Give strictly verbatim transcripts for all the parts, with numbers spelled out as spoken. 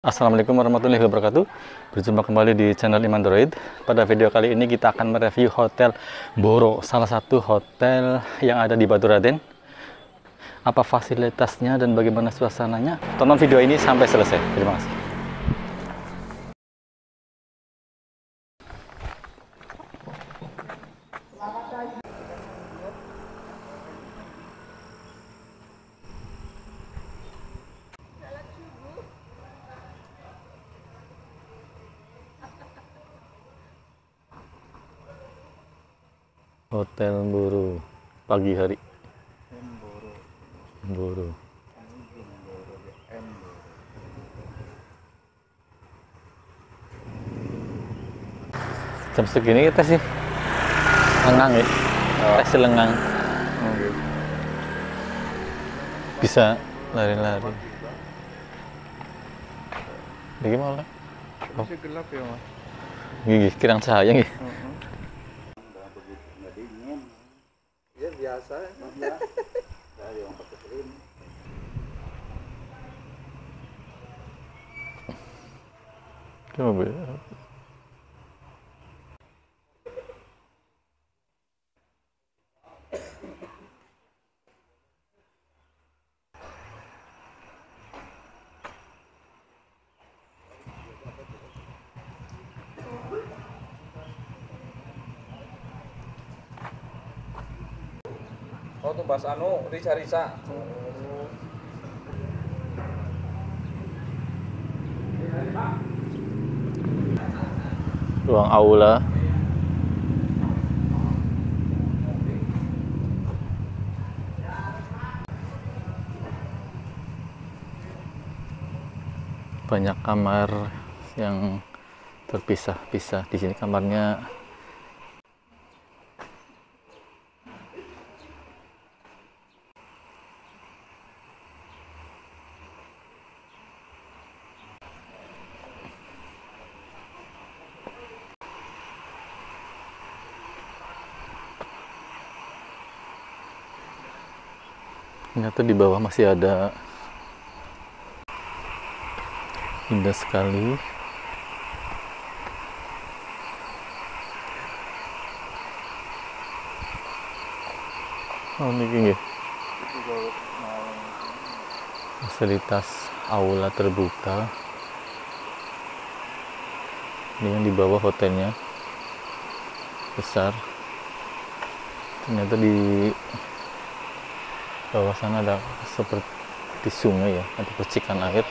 Assalamualaikum warahmatullahi wabarakatuh. Berjumpa kembali di channel Imandroid. Pada video kali ini kita akan mereview Hotel Boro, salah satu hotel yang ada di Baturaden. Apa fasilitasnya dan bagaimana suasananya? Tonton video ini sampai selesai. Terima kasih. Hotel Boro pagi hari. Boro. Jam segini kita sih lengang ya. Oh. Tes lengang. Oh. Bisa lari-lari. Bagaimana? Oh. Masih gelap ya, Mas. Gigi kirang cahaya nggih. Uh -huh. Ya biasa ya. Dari yang pakai selim. Coba. Oh tuh Bas anu Risa-Risa. Ruang aula. Banyak kamar yang terpisah-pisah. Di sini kamarnya ternyata di bawah masih ada. Indah sekali. Oh ini gini. Fasilitas aula terbuka. Ini yang di bawah hotelnya besar. Ternyata di bawah sana ada seperti sungai ya, ada percikan air.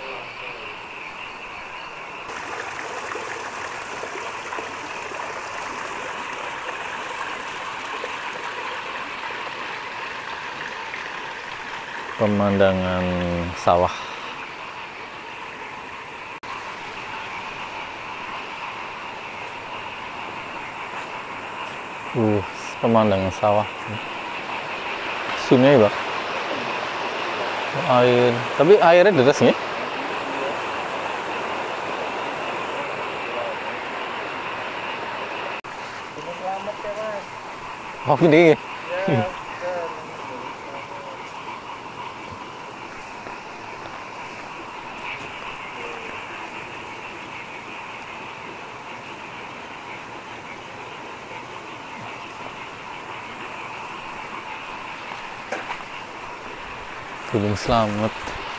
Pemandangan sawah. Uh, pemandangan sawah. Sungai, Pak. Air, tapi airnya deras nih. Selamat ya, Mas. Oh, gini. Ya. Gunung Slamet.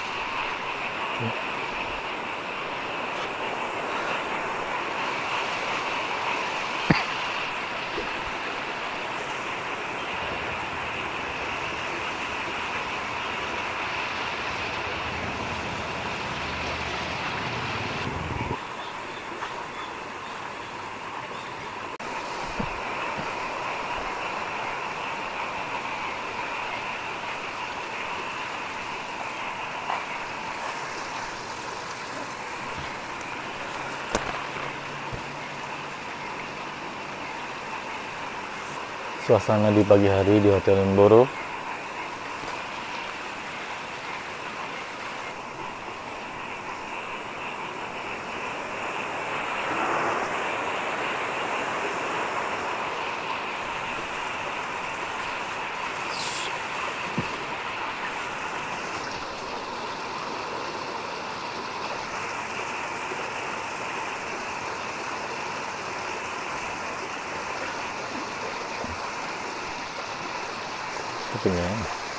Suasana di pagi hari di Hotel Boro. Kupingnya.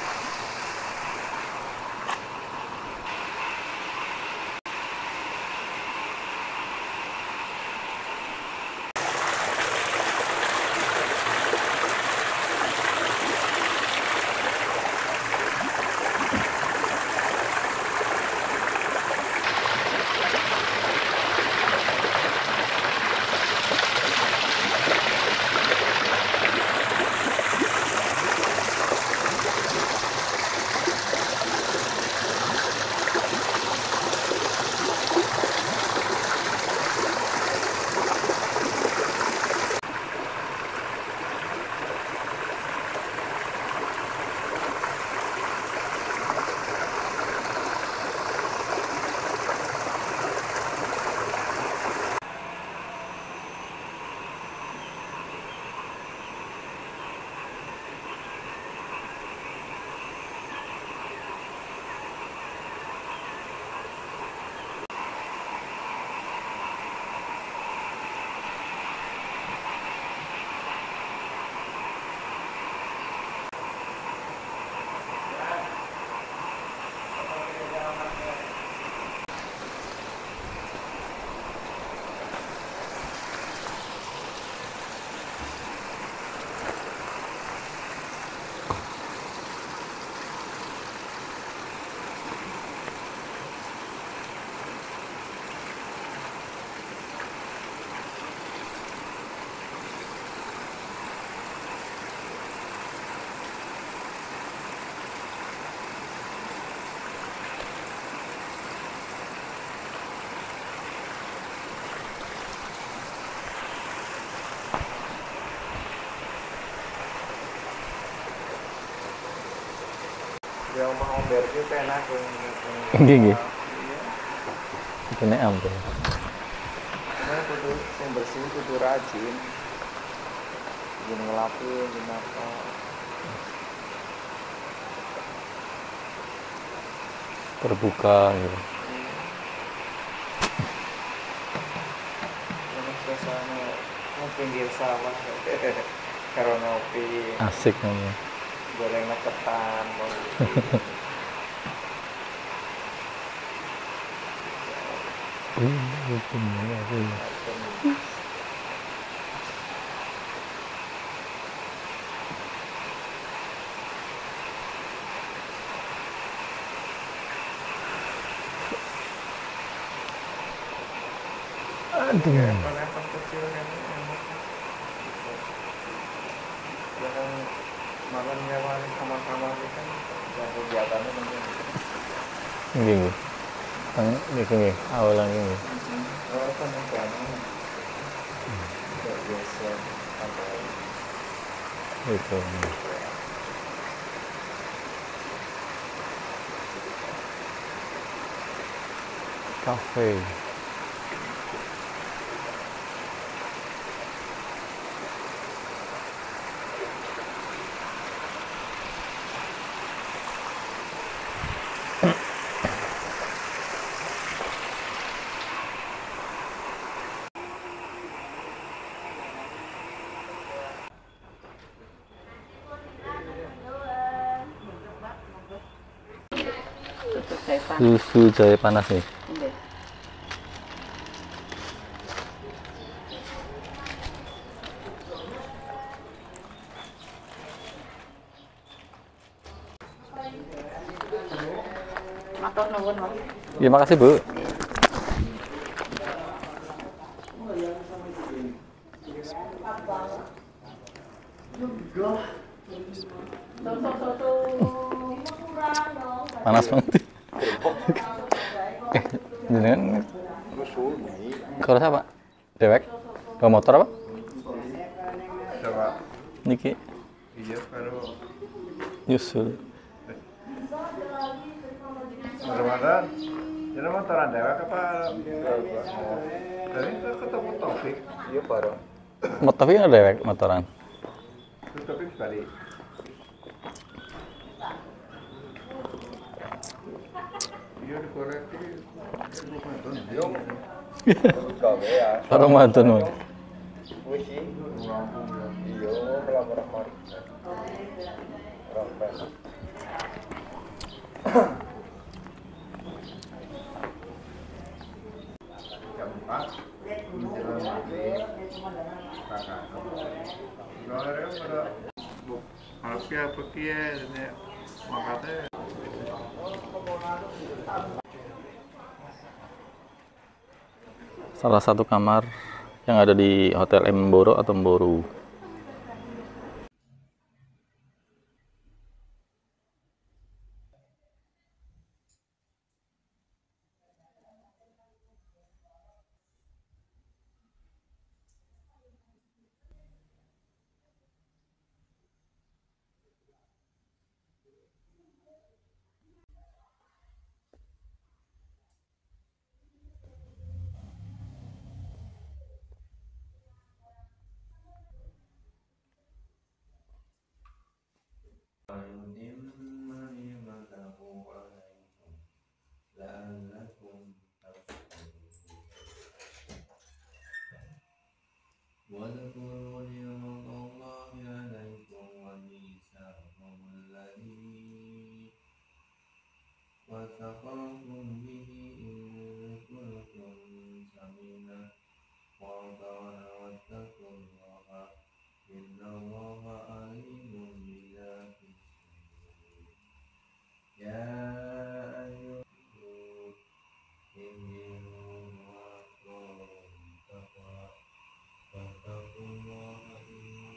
Yang mau berarti enak Nggih nggih. Kene ampe. Karena kudu yang bersih kudu rajin. Jangan ngelapin gimana. Terbuka gitu. Ini suasana mau pinggir sawah. Karo ngopi. Asik namanya. Goreng ketan mau. Uh, itu ya. Aduh. Level kecil kan enak. Jangan malam nyawa kamar-kamar itu kan yang kegiatannya mungkin. Nggih nggih. Kan iki nggih, awalan nggih. Oh, kan yang kanan. Tidak biasa sampai Itu. Cafe. Susu jahe panas nih. Matur nuwun, Mas. Ya makasih, Bu. Panas banget. Eh, jenengan kalau siapa? Dewek? Bawa motor apa? coba Niki iya kalau Yusul. Ramadan jadi motoran dewek apa dari itu ketemu Taufik iya bareng Motor ini ada dewek motoran. terus Taufik balik iya dikorek iya Ramadan, Mas. wis sih iya Jam empat menjelang maghrib kakak soalnya pada Alfia pergi ya ini makanya salah satu kamar yang ada di Hotel Emboro atau Mboru. واذكروا نعمة الله عليكم وميثاقه الذي وثقكم به إن كنتم سمينا وأطعنا واتقوا الله إن الله عليم بذات الصدور يا أيها الرسول إني وأطعوا التقوى واتقوا الله إن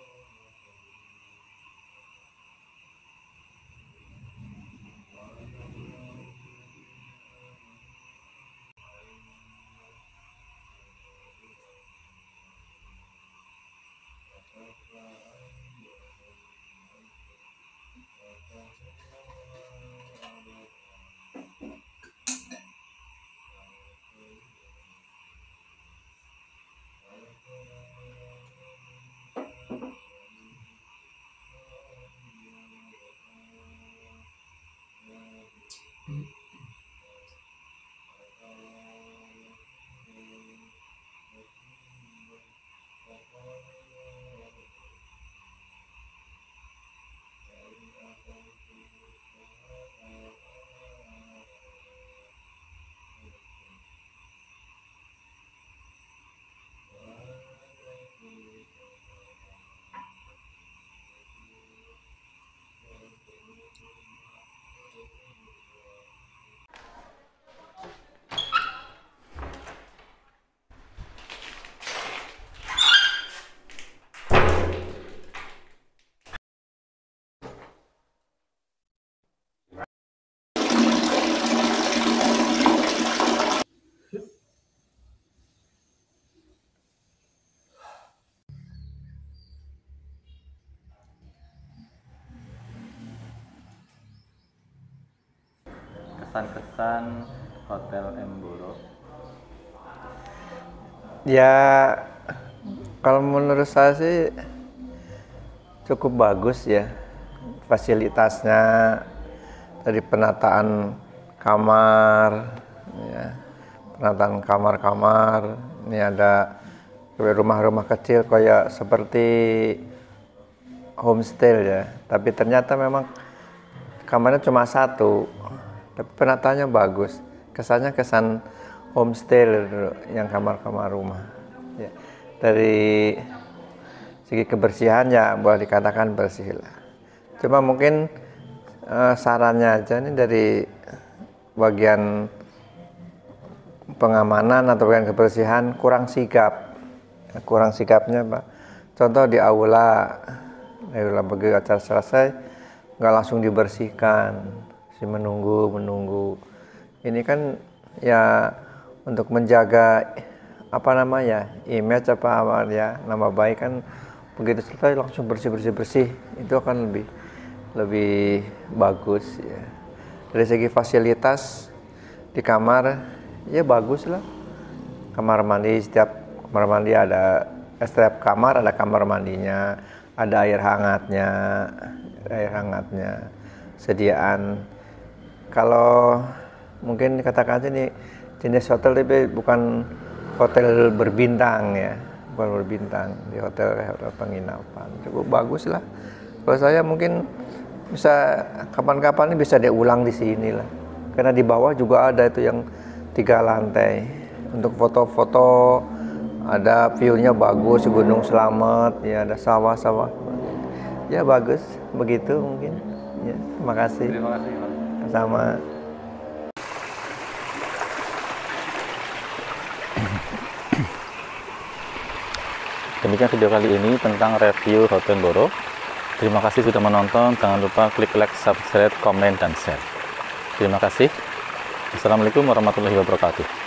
Kesan-kesan Hotel Emboro. ya kalau menurut saya sih cukup bagus ya fasilitasnya, dari penataan kamar ya, penataan kamar-kamar ini ada rumah-rumah kecil kayak seperti homestay ya, tapi ternyata memang kamarnya cuma satu tapi penataannya bagus, kesannya kesan homestay yang kamar-kamar rumah ya. Dari segi kebersihan ya boleh dikatakan bersih lah, cuma mungkin eh, sarannya aja nih dari bagian pengamanan atau bagian kebersihan kurang sigap, kurang sigapnya Pak. Contoh di aula, di aula begitu acara selesai nggak langsung dibersihkan, si menunggu menunggu. Ini kan ya untuk menjaga apa namanya image apa apa ya, nama baik kan, begitu selesai langsung bersih bersih bersih itu akan lebih lebih bagus ya. Dari segi fasilitas di kamar ya bagus lah, kamar mandi, setiap kamar mandi ada, setiap kamar ada kamar mandinya, ada air hangatnya, air hangatnya sediaan. Kalau mungkin katakan ini jenis hotel tapi bukan hotel berbintang ya, bukan berbintang, di hotel hotel penginapan. Cukup bagus lah. Kalau saya mungkin bisa kapan-kapan ini bisa diulang di sini lah. Karena di bawah juga ada itu yang tiga lantai untuk foto-foto, ada view-nya bagus, Gunung Slamet, ya ada sawah-sawah. Ya bagus, begitu mungkin. Ya, terima kasih. Terima kasih, Pak. Sama. Demikian video kali ini tentang review Hotel Boro. Terima kasih sudah menonton. Jangan lupa klik like, subscribe, komen, dan share. Terima kasih. Assalamualaikum warahmatullahi wabarakatuh.